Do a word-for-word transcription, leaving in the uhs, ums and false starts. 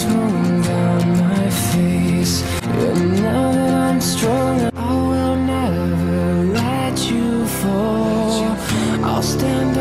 tears rolling down my face. And now that I'm strong, I will never let you fall. I'll stand